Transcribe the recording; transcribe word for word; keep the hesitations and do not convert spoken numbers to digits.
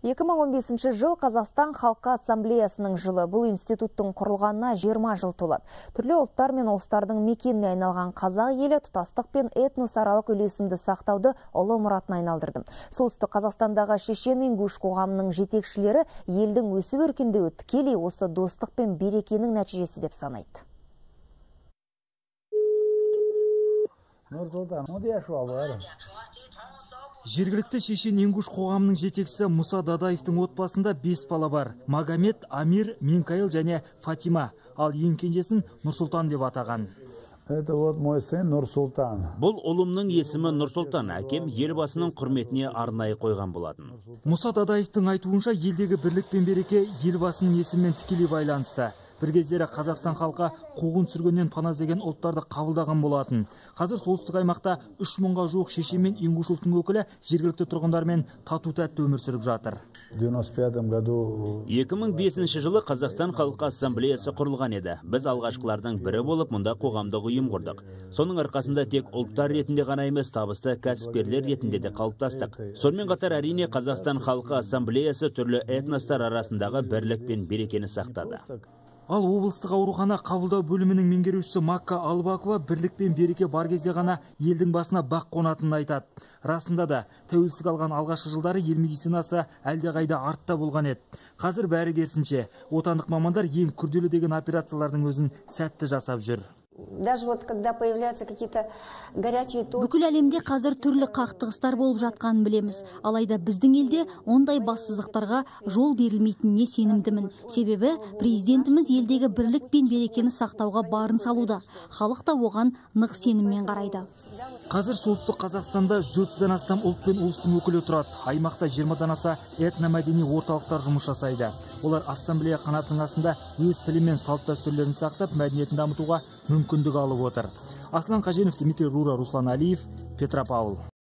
екі мың он бесінші жыл Қазақстан Халқы Ассамблеясының жылы. Бұл институттың құрылғанына жиырма жыл толады. Түрлі ұлттар мен ұлыстардың мекеніне айналған қазақ елі тұтастық пен этносаралық үйлесімді сақтауды ұлы мұратына айналдырды. Солтүстік Қазақстандағы шешен-ингуш қоғамының жетекшілері елдің өсіп өркендеуі тікелей осы достық пен берекенің нәтижесі деп санайды. Жергілікті шешен-ингуш қоғамының жетекшісі Мұса Дадаевтың отбасында бес бала бар. Магомед, Амир, Минкаил және Фатима. Ал ең кенжесін Нұрсұлтан деп атаған. Это вот мой сын Нұрсұлтан. Бұл ұлымның есімі Нұрсұлтан. Әкем елбасының құрметіне арнайы қойған болатын. Мұса Дадаевтың айтуынша елдегі бірлік пен береке елбасының есімімен тікелей байланысты. Бір кездері Қазақстан халқы қуғын сүргіннен пана іздеген ұлттарды қабылдаған болатын. Қазір солтүстік аймақта үш мыңға жуық шешен мен ингуш ұлтының өкілі жергілікті тұрғындармен тату-тәтті өмір сүріп жатыр. екі мың бесінші жылы Қазақстан Халқы Ассамблеясы құрылған еді. Біз алғашқылардың бірі болып, мұнда қоғамдық ұйым құрдық. Соның арқасында тек ұлттар ретінде ғана емес, табысты кәсіпкерлер ретінде де қалыптастық. Сонымен қатар әрине Қазақстан Халқы Ассамблеясы түрлі этностар арасындағы бірлік пен берекені сақтады. Ал облыстық аурухана қабылдау бөлімінің меңгерушісі Макка Албакова бірлік пен береке бар кезде ғана елдің басына бақ қонатынын айтады. Расында да тәуелсіздік алған алғашқы жылдары ел медицинасы әлдеқайда артта болған еді. Қазір бәрі керісінше, отандық мамандар ең күрделі деген операциялардың өзін сәтті жасап жүр. Даже вот когда появляются какие-то горячие точки. Бүкіл әлемде қазір түрлі қақтығыстар болып жатқанын білеміз. Алайда біздің елде ондай бассыздықтарға жол берілмейтініне сенімдімін. Себебі президентіміз елдегі бірлік пен берекені сақтауға барын салуда. Халық та оған нық сеніммен қарайды. Қазір солтүстік Қазақстанда жүз отыздан астам ұлт пен ұлыстың өкілі тұрады. Аймақта жиырмадан аса этномәдени орталықтар жұмыс жасайды. Олар ассамблея қанатының астында өз тілі мен салт-дәстүрлерін сақтап, мәдениетін дамытуға мүмкіндік алып отыр. Аслан Қаженов, Дмитрий Рура, Руслан Алиев, Петропавл.